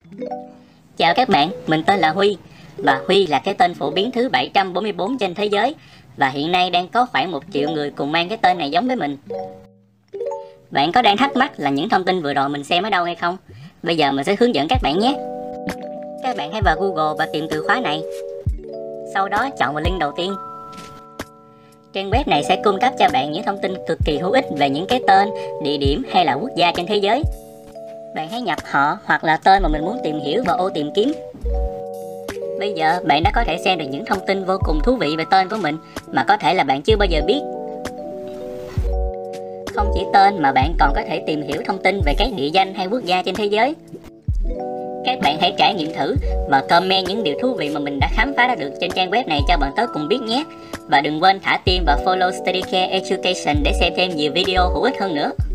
Chào các bạn, mình tên là Huy và Huy là cái tên phổ biến thứ 744 trên thế giới và hiện nay đang có khoảng 1 triệu người cùng mang cái tên này giống với mình. Bạn có đang thắc mắc là những thông tin vừa rồi mình xem ở đâu hay không? Bây giờ mình sẽ hướng dẫn các bạn nhé. Các bạn hãy vào Google và tìm từ khóa này. Sau đó chọn vào link đầu tiên. Trang web này sẽ cung cấp cho bạn những thông tin cực kỳ hữu ích về những cái tên, địa điểm hay là quốc gia trên thế giới. Bạn hãy nhập họ hoặc là tên mà mình muốn tìm hiểu vào ô tìm kiếm. Bây giờ bạn đã có thể xem được những thông tin vô cùng thú vị về tên của mình mà có thể là bạn chưa bao giờ biết. Không chỉ tên mà bạn còn có thể tìm hiểu thông tin về các địa danh hay quốc gia trên thế giới. Các bạn hãy trải nghiệm thử và comment những điều thú vị mà mình đã khám phá ra được trên trang web này cho bọn tớ cùng biết nhé. Và đừng quên thả tim và follow StudyCare Education để xem thêm nhiều video hữu ích hơn nữa.